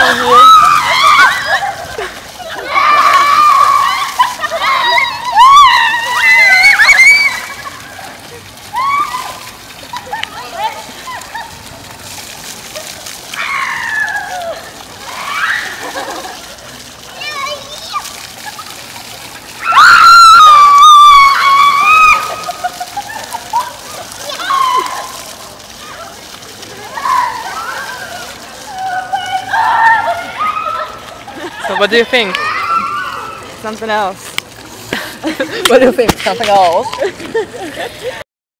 So what do you think? Something else. What do you think? Something else?